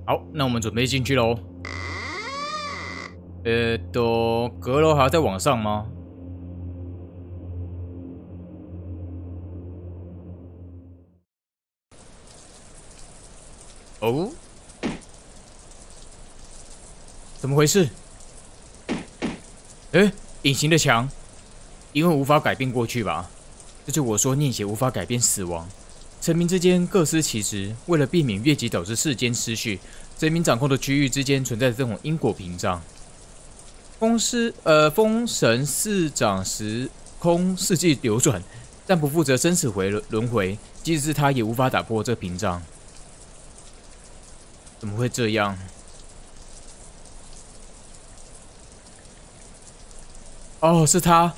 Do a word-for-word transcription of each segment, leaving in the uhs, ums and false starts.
好，那我们准备进去喽。呃，都阁楼还要再往上吗？哦，怎么回事？哎，隐形的墙，因为无法改变过去吧？这就我说逆血无法改变死亡。臣民之间各司其职，为了避免越级导致世间失序，臣民掌控的区域之间存在着这种因果屏障。风师呃，风神四掌时空世纪流转，但不负责生死回轮回，即使是他也无法打破这屏障。怎么会这样？哦，是他。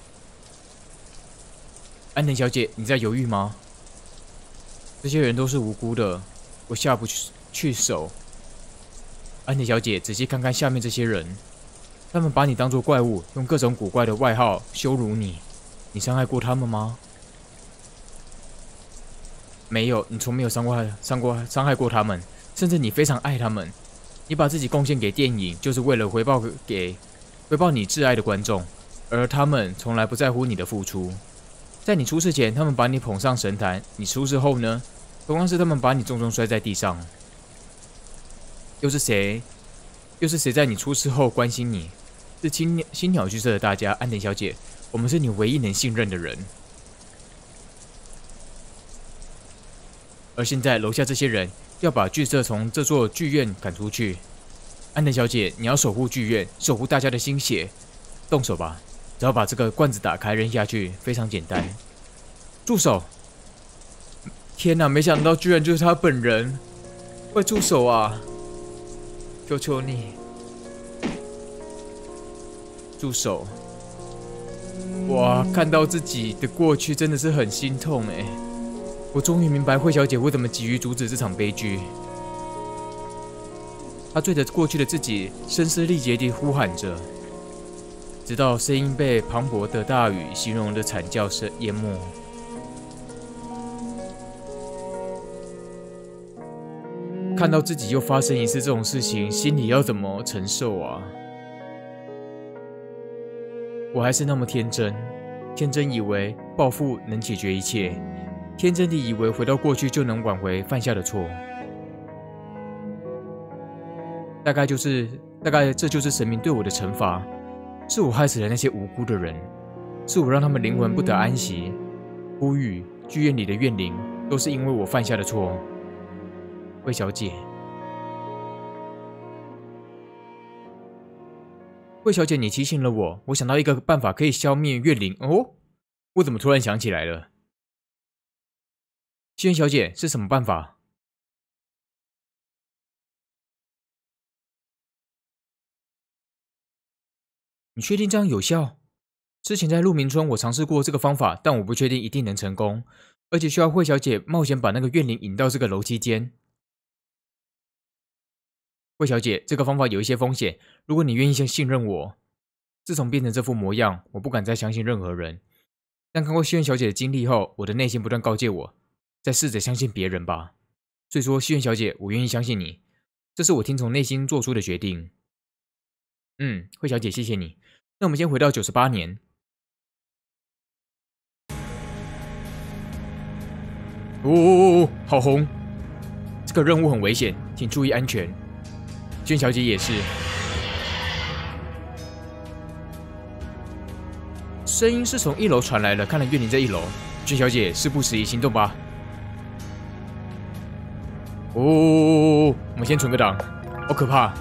安藤小姐，你在犹豫吗？这些人都是无辜的，我下不去去手。安藤小姐，仔细看看下面这些人，他们把你当作怪物，用各种古怪的外号羞辱你。你伤害过他们吗？没有，你从没有伤过、伤过、伤害过他们，甚至你非常爱他们。你把自己贡献给电影，就是为了回报给回报你挚爱的观众，而他们从来不在乎你的付出。在你出事前，他们把你捧上神坛；你出事后呢？同样是他们把你重重摔在地上。又是谁？又是谁在你出事后关心你？是青鸟新鸟剧社的大家，安藤小姐，我们是你唯一能信任的人。而现在，楼下这些人要把剧社从这座剧院赶出去。安藤小姐，你要守护剧院，守护大家的心血。动手吧！只要把这个罐子打开扔下去，非常简单。住手！天哪，没想到居然就是他本人！快住手啊！求求你，住手！哇，看到自己的过去真的是很心痛哎！我终于明白惠小姐为什么急于阻止这场悲剧。她对着过去的自己声嘶力竭地呼喊着。直到声音被磅礴的大雨形容的惨叫声淹没。看到自己又发生一次这种事情，心里要怎么承受啊？我还是那么天真，天真以为报复能解决一切，天真地以为回到过去就能挽回犯下的错。大概就是，大概这就是神明对我的惩罚。是我害死了那些无辜的人，是我让他们灵魂不得安息。呼吁剧院里的怨灵，都是因为我犯下的错。惠小姐，惠小姐，你提醒了我，我想到一个办法可以消灭怨灵。哦，我怎么突然想起来了？西园小姐，是什么办法？你确定这样有效？之前在鹿鸣村我尝试过这个方法，但我不确定一定能成功，而且需要惠小姐冒险把那个怨灵引到这个楼梯间。惠小姐，这个方法有一些风险，如果你愿意先信任我。自从变成这副模样，我不敢再相信任何人。但看过西园小姐的经历后，我的内心不断告诫我，再试着相信别人吧。所以说，西园小姐，我愿意相信你，这是我听从内心做出的决定。嗯，惠小姐，谢谢你。那我们先回到九十八年。哦哦哦，好红！这个任务很危险，请注意安全。娟小姐也是。声音是从一楼传来的，看来怨灵在一楼。娟小姐，事不迟疑，行动吧。哦，我们先存个档，好可怕。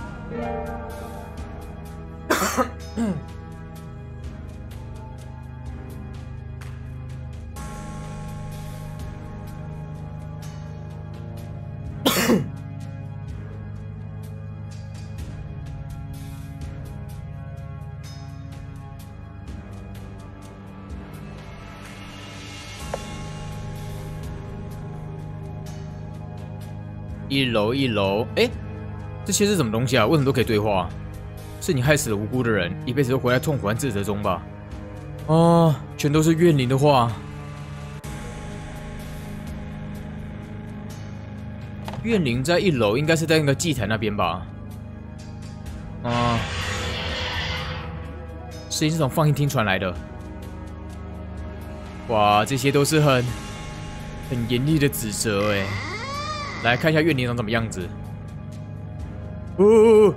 一楼，一楼，哎，这些是什么东西啊？为什么都可以对话？是你害死了无辜的人，一辈子都活在痛苦和自责中吧？哦，全都是怨灵的话。 怨灵在一楼，应该是在那个祭坛那边吧？啊，声音是从放映厅传来的。哇，这些都是很很严厉的指责哎。来看一下怨灵长什么样子。哦，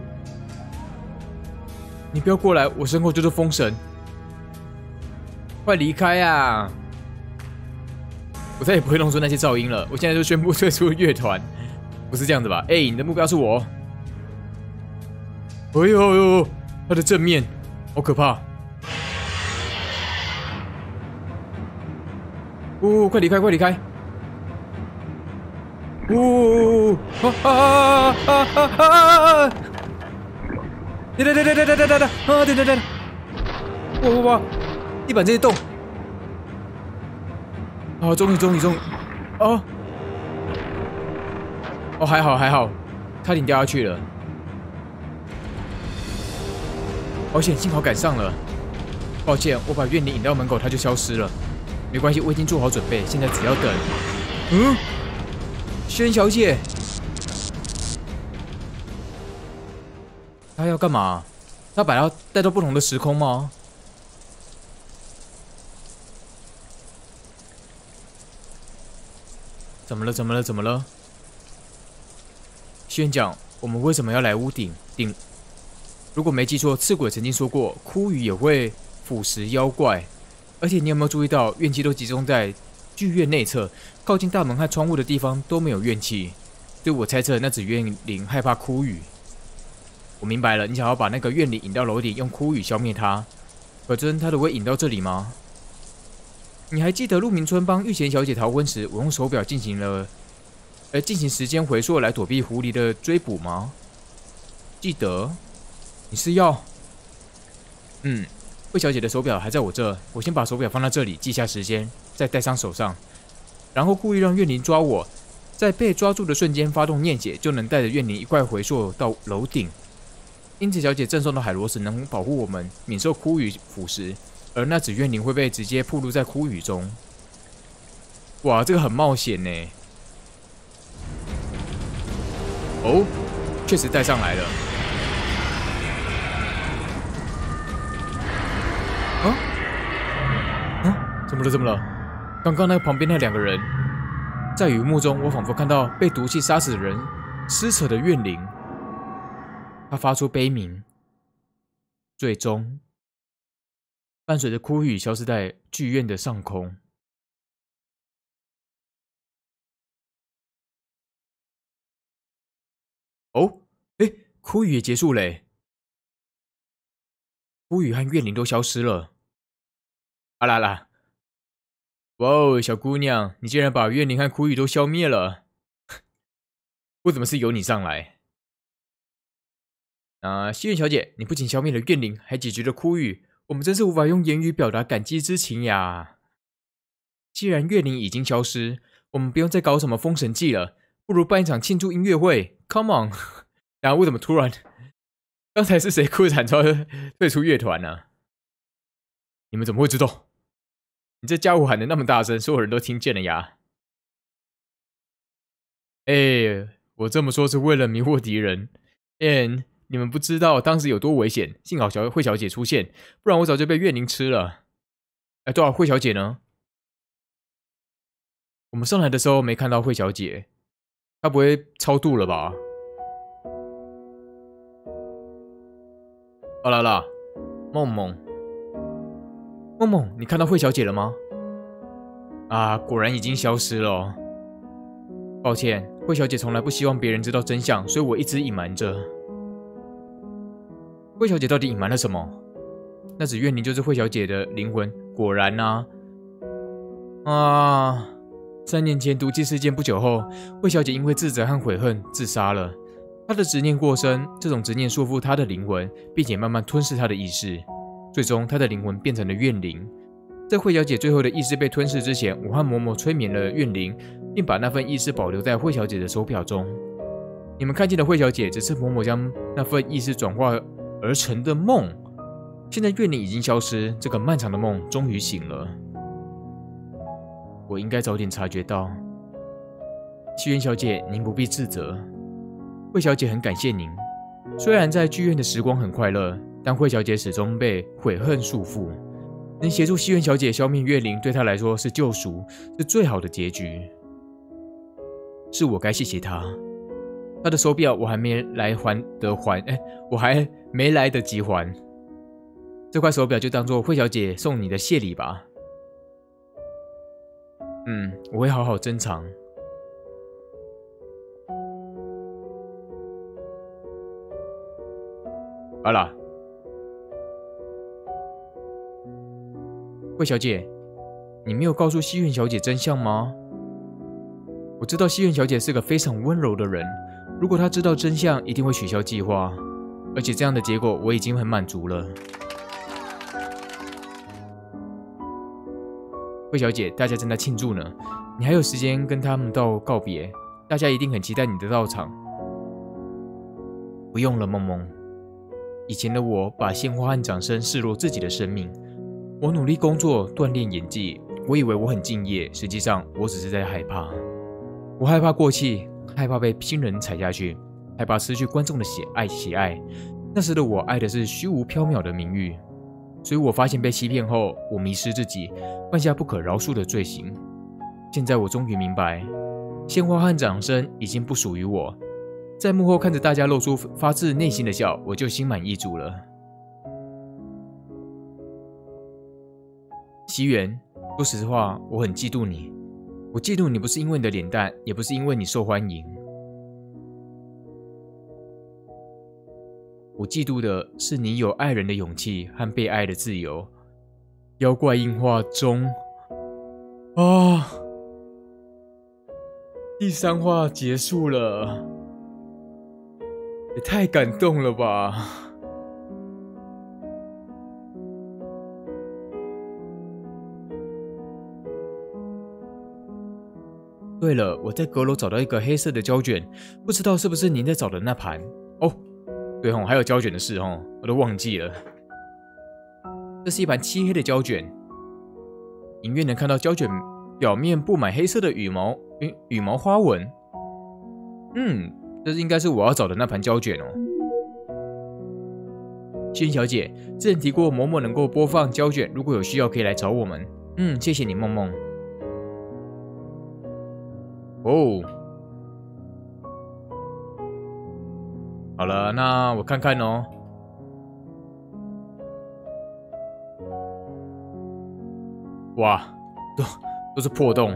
你不要过来，我身后就是风神，快离开啊！我再也不会弄出那些噪音了。我现在就宣布退出乐团，不是这样子吧？哎、欸，你的目标是我。哎呦呦呦，他的正面好可怕！哦，快离开，快离开！哦啊啊啊啊啊！等等等等等等等等啊！等等等！哇哇哇！地板这些洞！啊，终于终于终于！哦哦，还好还好，差点掉下去了。好险，幸好赶上了。抱歉，我把怨灵引到门口，它就消失了。没关系，我已经做好准备，现在只要等。嗯，轩小姐，她要干嘛？她把她带到不同的时空吗？怎么了？怎么了？怎么了？轩讲，我们为什么要来屋顶？顶，如果没记错，赤鬼曾经说过，枯雨也会腐蚀妖怪。而且你有没有注意到，怨气都集中在剧院内侧，靠近大门和窗户的地方都没有怨气。所以我猜测那只怨灵害怕枯雨。我明白了，你想要把那个怨灵引到楼顶，用枯雨消灭它。可真他都会引到这里吗？你还记得鹿鸣村帮玉贤小姐逃婚时，我用手表进行了，呃，进行时间回溯来躲避狐狸的追捕吗？记得？你是要？嗯。惠小姐的手表还在我这，我先把手表放在这里，记下时间，再戴上手上，然后故意让怨灵抓我，在被抓住的瞬间发动念血，就能带着怨灵一块回溯到楼顶。因此，小姐赠送的海螺石能保护我们免受枯雨腐蚀，而那只怨灵会被直接暴露在枯雨中。哇，这个很冒险呢。哦，确实带上来了。啊啊！怎么了？怎么了？刚刚那旁边那两个人，在雨幕中，我仿佛看到被毒气杀死的人撕扯的怨灵。他发出悲鸣，最终伴随着枯雨消失在剧院的上空。哦，哎，枯雨也结束嘞，枯雨和怨灵都消失了。啊啦啦！哇哦，小姑娘，你竟然把怨灵和枯雨都消灭了！为什么是由你上来？啊，西苑小姐，你不仅消灭了怨灵，还解决了枯雨，我们真是无法用言语表达感激之情呀！既然怨灵已经消失，我们不用再搞什么封神祭了，不如办一场庆祝音乐会 ，Come on！ 然后为什么突然？刚才是谁哭着喊着退出乐团呢？你们怎么会知道？你这家伙喊的那么大声，所有人都听见了呀！哎、欸，我这么说是为了迷惑敌人。And 你们不知道当时有多危险，幸好小惠小姐出现，不然我早就被怨灵吃了。哎，对啊，惠小姐呢？我们上来的时候没看到惠小姐，她不会超度了吧？哦啦啦，梦梦。梦梦，你看到惠小姐了吗？啊，果然已经消失了哦。抱歉，惠小姐从来不希望别人知道真相，所以我一直隐瞒着。惠小姐到底隐瞒了什么？那只怨灵就是惠小姐的灵魂。果然啊，啊，三年前毒气事件不久后，惠小姐因为自责和悔恨自杀了。她的执念过深，这种执念束缚她的灵魂，并且慢慢吞噬她的意识。最终，她的灵魂变成了怨灵。在惠小姐最后的意识被吞噬之前，我和嬷嬷催眠了怨灵，并把那份意识保留在惠小姐的手表中。你们看见的惠小姐，只是嬷嬷将那份意识转化而成的梦。现在怨灵已经消失，这个漫长的梦终于醒了。我应该早点察觉到。 西园小姐，您不必自责。惠小姐很感谢您。虽然在剧院的时光很快乐，但惠小姐始终被悔恨束缚。能协助西园小姐消灭怨灵，对她来说是救赎，是最好的结局。是我该谢谢她。她的手表我还没来还得还，哎，我还没来得及还。这块手表就当做惠小姐送你的谢礼吧。嗯，我会好好珍藏。好啦，惠小姐，你没有告诉西苑小姐真相吗？我知道西苑小姐是个非常温柔的人，如果她知道真相，一定会取消计划，而且这样的结果我已经很满足了。惠小姐，大家正在庆祝呢，你还有时间跟他们道告别，大家一定很期待你的到场。不用了，梦梦。以前的我把鲜花和掌声视若自己的生命，我努力工作，锻炼演技，我以为我很敬业，实际上我只是在害怕。我害怕过气，害怕被新人踩下去，害怕失去观众的喜爱喜爱。那时的我爱的是虚无缥缈的名誉，所以我发现被欺骗后，我迷失自己，犯下不可饶恕的罪行。现在我终于明白，鲜花和掌声已经不属于我。在幕后看着大家露出发自内心的笑，我就心满意足了。西园，说实话，我很嫉妒你。我嫉妒你不是因为你的脸蛋，也不是因为你受欢迎。我嫉妒的是你有爱人的勇气和被爱的自由。妖怪映画中，啊，第三话结束了。也太感动了吧！对了，我在阁楼找到一个黑色的胶卷，不知道是不是您在找的那盘？哦，对哦，还有胶卷的事哦，我都忘记了。这是一盘漆黑的胶卷，隐约能看到胶卷表面布满黑色的羽毛，羽羽毛花纹。嗯。这应该是我要找的那盘胶卷哦。仙小姐，之前提过某某能够播放胶卷，如果有需要可以来找我们。嗯，谢谢你，梦梦。哦，好了，那我看看哦。哇，都都是破洞。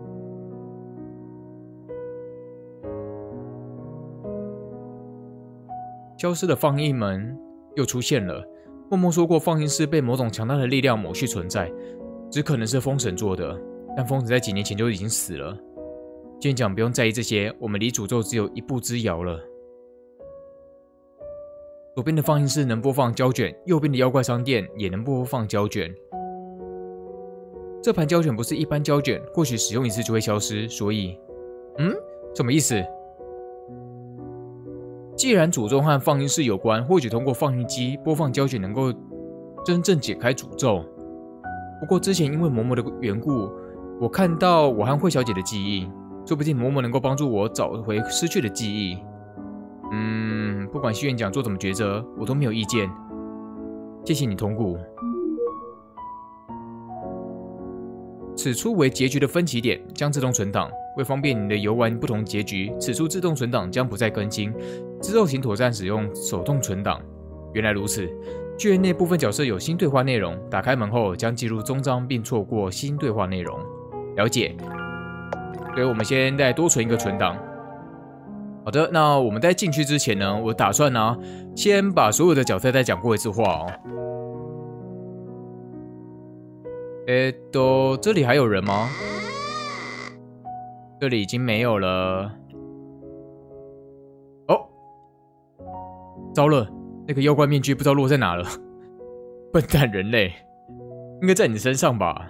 消失的放映门又出现了。梦梦说过，放映室被某种强大的力量抹去存在，只可能是封神做的。但封神在几年前就已经死了。今天讲不用在意这些，我们离诅咒只有一步之遥了。左边的放映室能播放胶卷，右边的妖怪商店也能播放胶卷。这盘胶卷不是一般胶卷，或许使用一次就会消失，所以，嗯，什么意思？既然诅咒和放映室有关，或许通过放映机播放胶卷能够真正解开诅咒。不过之前因为嬷嬷的缘故，我看到我和惠小姐的记忆，说不定嬷嬷能够帮助我找回失去的记忆。嗯，不管西院长做怎么抉择，我都没有意见。谢谢你，通古。此处为结局的分歧点，将自动存档。为方便你的游玩不同结局，此处自动存档将不再更新。之后请妥善使用手动存档。原来如此，剧院内部分角色有新对话内容，打开门后将记入终章，并错过新对话内容。了解。所以我们先再多存一个存档。好的，那我们在进去之前呢，我打算呢、啊，先把所有的角色再讲过一次话哦。诶，都这里还有人吗？这里已经没有了。哦，糟了，那个妖怪面具不知道落在哪了。笨蛋人类，应该在你身上吧？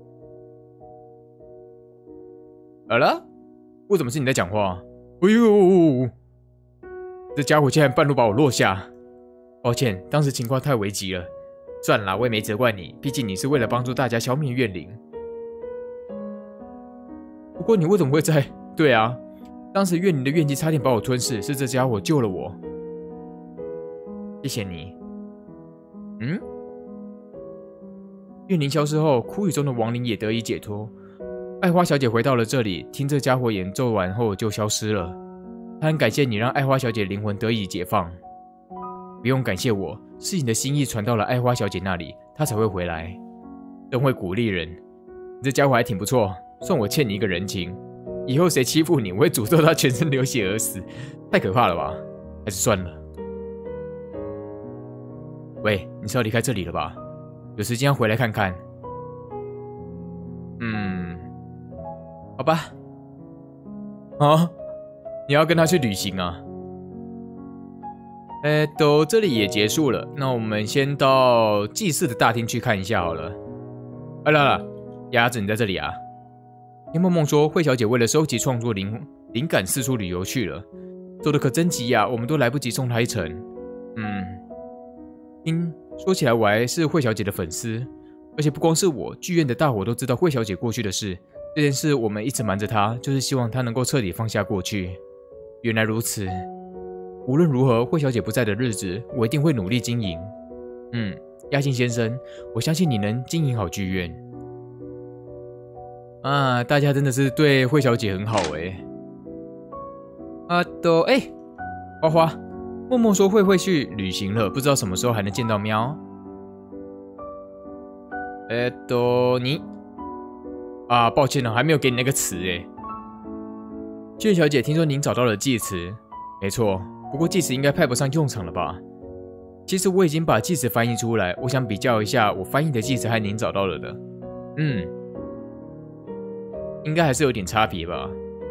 好了，为什么是你在讲话？哎呦，这家伙竟然半路把我落下！抱歉，当时情况太危急了。算了啦，我也没责怪你，毕竟你是为了帮助大家消灭怨灵。不过你为什么会在？对啊， 当时怨灵的怨气差点把我吞噬，是这家伙救了我。谢谢你。嗯？怨灵消失后，枯雨中的亡灵也得以解脱。爱花小姐回到了这里，听这家伙演奏完后就消失了。她很感谢你让爱花小姐灵魂得以解放。不用感谢我，是你的心意传到了爱花小姐那里，她才会回来。真会鼓励人，你这家伙还挺不错，算我欠你一个人情。以后谁欺负你，我会诅咒他全身流血而死，太可怕了吧？还是算了。喂，你是要离开这里了吧？有时间要回来看看。嗯，好吧。啊，你要跟他去旅行啊？哎，都这里也结束了，那我们先到祭祀的大厅去看一下好了。来来来，鸭子你在这里啊？听梦梦说，惠小姐为了收集创作灵灵感，四处旅游去了，走的可真急呀，我们都来不及送她一程。嗯，听说起来我还是惠小姐的粉丝，而且不光是我，剧院的大伙都知道惠小姐过去的事。这件事我们一直瞒着她，就是希望她能够彻底放下过去。原来如此，无论如何，惠小姐不在的日子，我一定会努力经营。嗯，亚信先生，我相信你能经营好剧院。啊，大家真的是对惠小姐很好哎。啊，都哎，花花，默默说慧慧去旅行了，不知道什么时候还能见到喵。哎，都你啊，抱歉了，还没有给你那个词哎。雀小姐，听说您找到了祭词，没错，不过祭词应该派不上用场了吧？其实我已经把祭词翻译出来，我想比较一下我翻译的祭词和您找到了的，嗯。应该还是有点差别吧。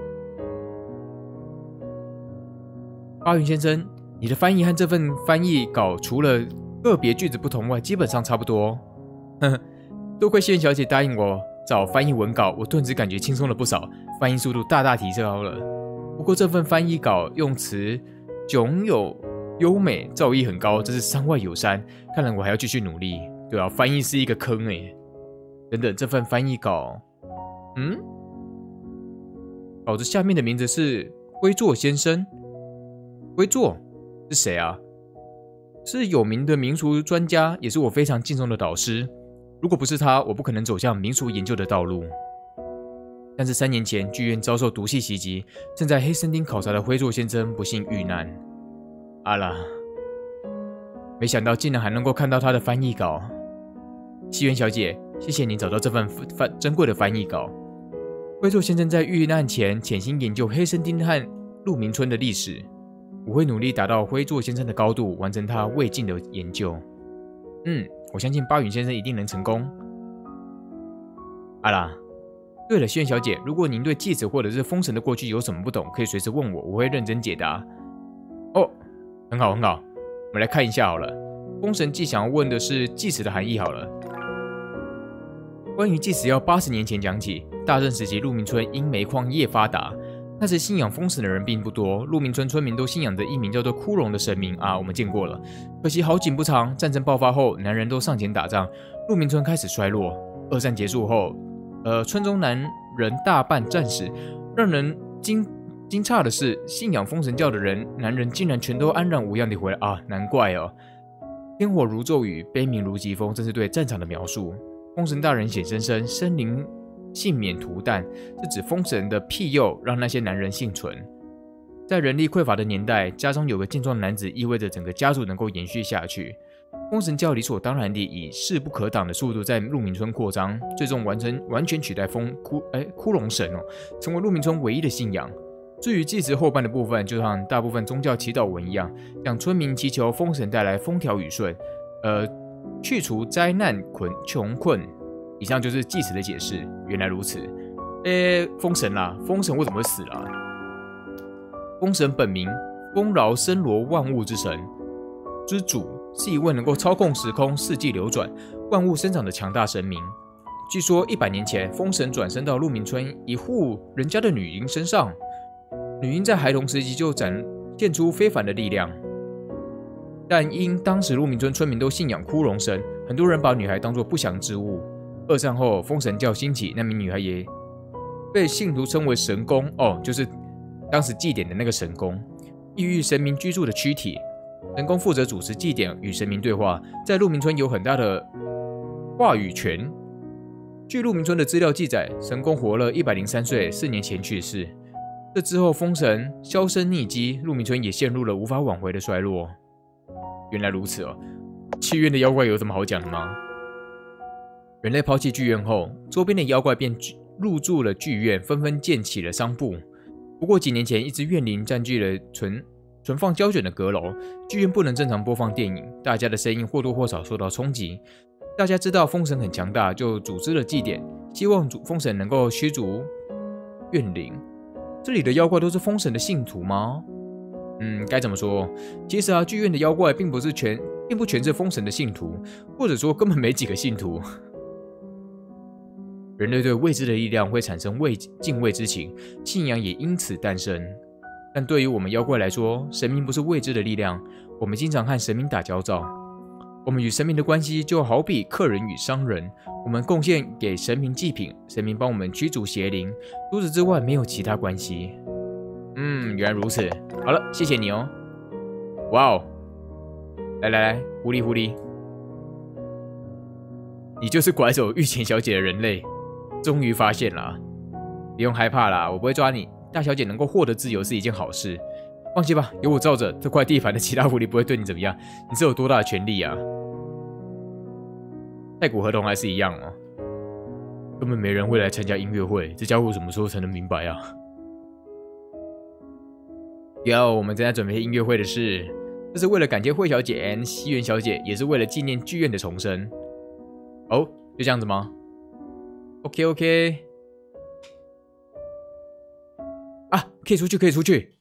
巴云先生，你的翻译和这份翻译稿除了个别句子不同外，基本上差不多。呵呵，多亏谢元小姐答应我找翻译文稿，我顿时感觉轻松了不少，翻译速度大大提高了。不过这份翻译稿用词迥有优美，造诣很高，真是山外有山。看来我还要继续努力。对啊，翻译是一个坑哎。等等，这份翻译稿，嗯？稿子下面的名字是灰座先生。灰座是谁啊？是有名的民俗专家，也是我非常敬重的导师。如果不是他，我不可能走向民俗研究的道路。但是三年前，剧院遭受毒气袭击，正在黑森丁考察的灰座先生不幸遇难。阿拉，没想到竟然还能够看到他的翻译稿。西园小姐，谢谢你找到这份翻珍贵的翻译稿。灰座先生在遇难前潜心研究黑森丁和鹿鸣村的历史，我会努力达到灰座先生的高度，完成他未尽的研究。嗯，我相信巴云先生一定能成功。阿拉，对了，轩小姐，如果您对祭祀或者是封神的过去有什么不懂，可以随时问我，我会认真解答。哦，很好很好，我们来看一下好了。封神记想要问的是祭祀的含义好了。关于祭祀要八十年前讲起。大正时期，鹿鸣村因煤矿业发达，那时信仰封神的人并不多。鹿鸣村村民都信仰着一名叫做枯荣的神明啊，我们见过了。可惜好景不长，战争爆发后，男人都上前打仗，鹿鸣村开始衰落。二战结束后，呃，村中男人大半战死。让人惊惊诧的是，信仰封神教的人，男人竟然全都安然无恙地回来啊！难怪哦，天火如骤雨，悲鸣如疾风，这是对战场的描述。封神大人显真身，生灵幸免涂炭，是指封神的庇佑让那些男人幸存。在人力匮乏的年代，家中有个健壮的男子，意味着整个家族能够延续下去。封神教理所当然地以势不可挡的速度在鹿鸣村扩张，最终完成完全取代封枯哎枯荣神哦，成为鹿鸣村唯一的信仰。至于祭祀后半的部分，就像大部分宗教祈祷文一样，向村民祈求封神带来风调雨顺，呃，去除灾难困穷困。以上就是祭祀的解释。原来如此。诶，封神啦，封神为什么会死啦？封神本名丰饶森罗万物之神之主，是一位能够操控时空、四季流转、万物生长的强大神明。据说一百年前，封神转生到鹿鸣村一户人家的女婴身上，女婴在孩童时期就展现出非凡的力量。但因当时鹿鸣村村民都信仰枯荣神，很多人把女孩当作不祥之物。二战后，封神教兴起，那名女孩也被信徒称为神宫哦，就是当时祭典的那个神宫，异域神明居住的躯体。神宫负责主持祭典与神明对话，在鹿鸣村有很大的话语权。据鹿鸣村的资料记载，神宫活了一百零三岁，四年前去世。这之后，封神销声匿迹，鹿鸣村也陷入了无法挽回的衰落。原来如此哦，剧院的妖怪有什么好讲的吗？人类抛弃剧院后，周边的妖怪便入住了剧院，纷纷建起了商埠。不过几年前，一只怨灵占据了存存放胶卷的阁楼，剧院不能正常播放电影，大家的声音或多或少受到冲击。大家知道封神很强大，就组织了祭典，希望封神能够驱逐怨灵。这里的妖怪都是封神的信徒吗？嗯，该怎么说？其实啊，剧院的妖怪并不是全，并不全是封神的信徒，或者说根本没几个信徒。人类对未知的力量会产生畏敬畏之情，信仰也因此诞生。但对于我们妖怪来说，神明不是未知的力量，我们经常和神明打交道。我们与神明的关系就好比客人与商人，我们贡献给神明祭品，神明帮我们驱逐邪灵，除此之外没有其他关系。嗯，原来如此。好了，谢谢你哦。哇哦，来来来，狐狸狐狸，你就是拐走御前小姐的人类，终于发现了。不用害怕啦，我不会抓你。大小姐能够获得自由是一件好事，放心吧，有我罩着，这块地盘的其他狐狸不会对你怎么样。你是有多大的权利啊？太古合同还是一样哦，根本没人会来参加音乐会，这家伙什么时候才能明白啊？有，我们正在准备音乐会的事，这是为了感谢惠小姐 and 西园小姐，也是为了纪念剧院的重生。哦，就这样子吗 ？OK OK。啊，可以出去，可以出去，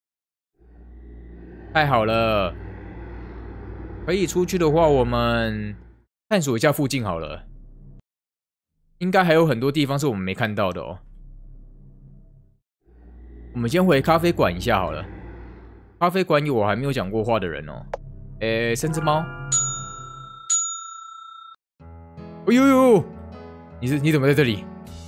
太好了！可以出去的话，我们探索一下附近好了。应该还有很多地方是我们没看到的哦。我们先回咖啡馆一下好了。咖啡馆有我还没有讲过话的人哦。诶，三只猫。哎呦呦！你是你怎么在这里？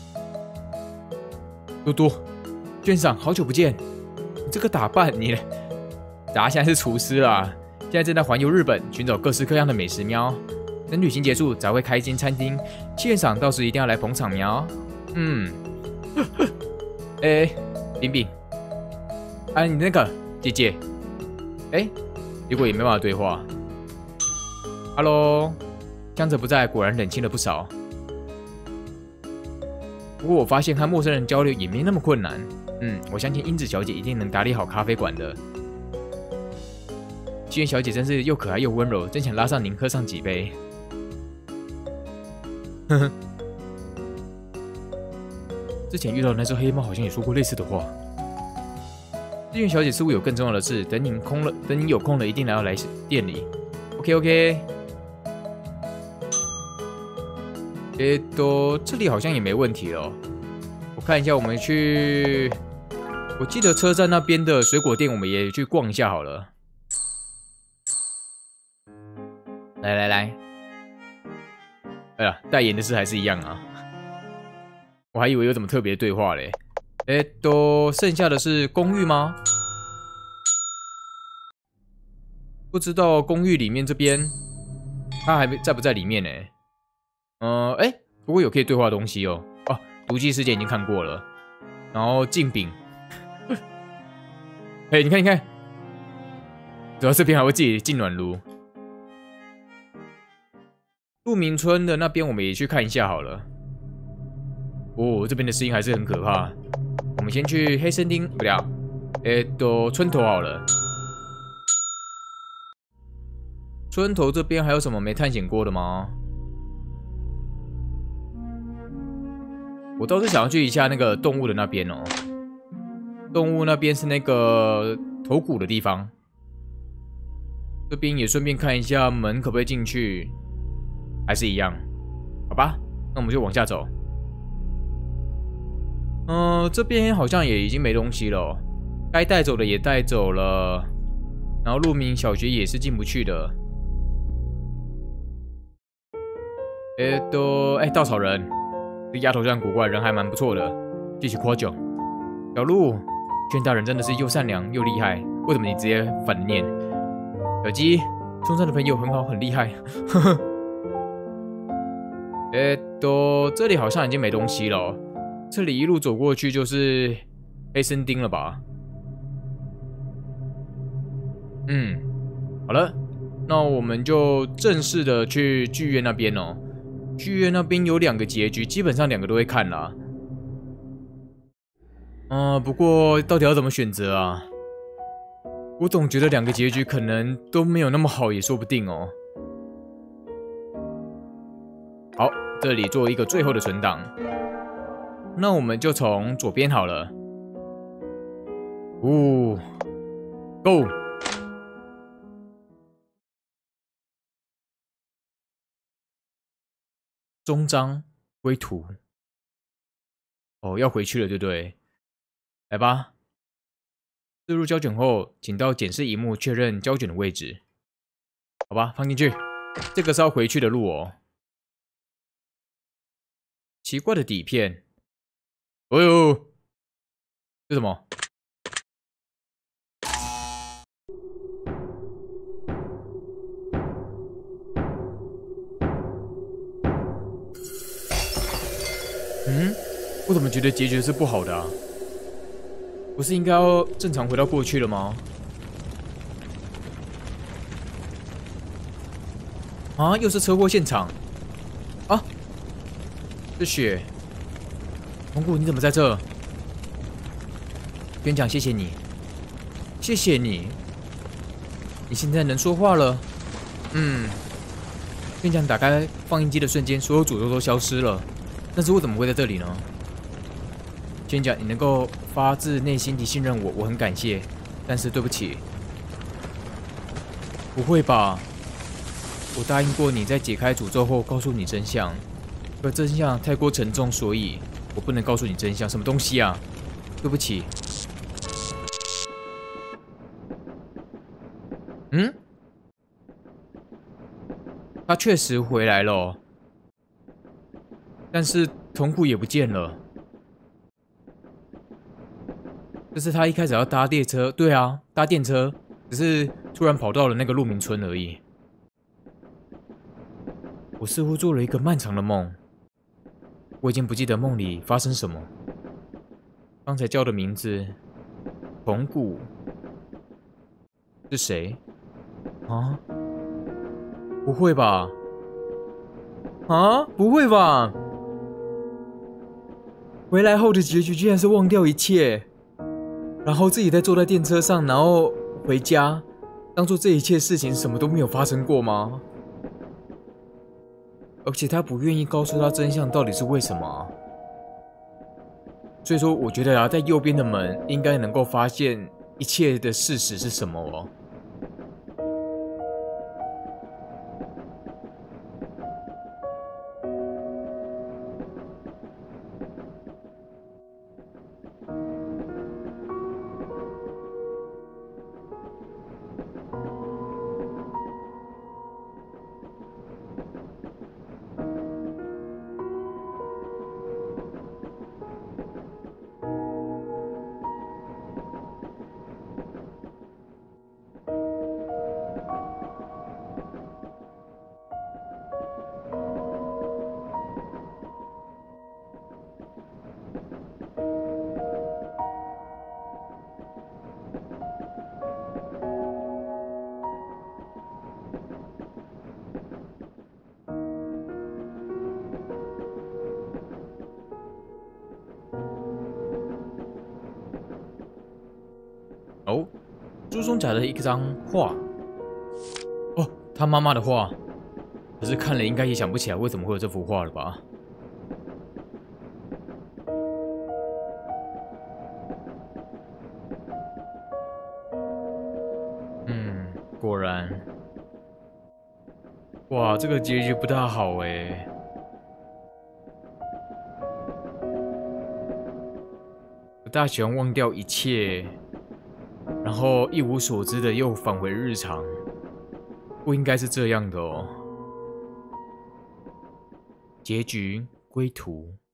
多多。卷长，好久不见！你这个打扮，你大家现在是厨师啦，现在正在环游日本，寻找各式各样的美食喵。等旅行结束，才会开一间餐厅。谢院长到时一定要来捧场喵。嗯，哎、欸，饼饼，啊，你那个姐姐，哎、欸，结果也没办法对话。Hello， 江泽不在，果然冷清了不少。不过我发现和陌生人交流也没那么困难。嗯，我相信英子小姐一定能打理好咖啡馆的。西园小姐真是又可爱又温柔，真想拉上您喝上几杯。呵呵，之前遇到的那只黑猫好像也说过类似的话。西园小姐似乎有更重要的事，等您空了，等您有空了，一定来要来店里。OK OK。诶，都这里好像也没问题了。我看一下，我们去。我记得车站那边的水果店，我们也去逛一下好了。来来来，哎呀，代言的事还是一样啊。我还以为有什么特别对话嘞。哎，都剩下的是公寓吗？不知道公寓里面这边，他还在不在里面呢？呃，哎，不过有可以对话的东西哦。哦，毒剂事件已经看过了，然后镜饼。哎、欸，你看，你看，主要这边还会自己进暖炉。鹿鸣村的那边我们也去看一下好了。哦，这边的声音还是很可怕。我们先去黑森林，不对，哎，都村头好了。村头这边还有什么没探险过的吗？我倒是想要去一下那个动物的那边哦。动物那边是那个头骨的地方，这边也顺便看一下门可不可以进去，还是一样，好吧，那我们就往下走。嗯、呃，这边好像也已经没东西了、哦，该带走的也带走了，然后鹿鸣小学也是进不去的。哎，都哎，稻草人，这丫头这样古怪，人还蛮不错的，继续夸奖。小鹿。 轩大人真的是又善良又厉害，为什么你直接反着念？小鸡，村上的朋友很好，很厉害。呵呵。哎，都这里好像已经没东西了、哦，这里一路走过去就是黑森丁了吧？嗯，好了，那我们就正式的去剧院那边哦。剧院那边有两个结局，基本上两个都会看啦。嗯、呃，不过到底要怎么选择啊？我总觉得两个结局可能都没有那么好，也说不定哦。好，这里做一个最后的存档。那我们就从左边好了。哦 ，Go！ 终章归途。哦，要回去了，对不对？来吧。置入胶卷后，请到检视萤幕确认胶卷的位置。好吧，放进去。这个是要回去的路哦。奇怪的底片。哦呦，这什么？嗯，我怎么觉得结局是不好的啊？不是应该要正常回到过去了吗？啊，又是车祸现场！啊，是血！红谷，你怎么在这？园长，谢谢你，谢谢你，你现在能说话了。嗯，园长打开放映机的瞬间，所有诅咒都消失了。但是我怎么会在这里呢？园长，你能够发自内心地信任我，我很感谢。但是对不起，不会吧？我答应过你在解开诅咒后告诉你真相，可真相太过沉重，所以我不能告诉你真相。什么东西啊？对不起。嗯？他确实回来了、哦，但是瞳库也不见了。这是他一开始要搭列车，对啊，搭电车，只是突然跑到了那个鹿鸣村而已。我似乎做了一个漫长的梦，我已经不记得梦里发生什么。刚才叫的名字，瞳谷，是谁？啊？不会吧？啊？不会吧？回来后的结局居然是忘掉一切，然后自己再坐在电车上，然后回家，当做这一切事情什么都没有发生过吗？而且他不愿意告诉他真相到底是为什么啊？所以说，我觉得啊，在右边的门应该能够发现一切的事实是什么哦。哦，书中夹了一张画。哦，他妈妈的画。可是看了应该也想不起来为什么会有这幅画了吧？嗯，果然。哇，这个结局不大好哎。不大喜欢忘掉一切，然后一无所知的又返回日常，不应该是这样的哦。结局归途。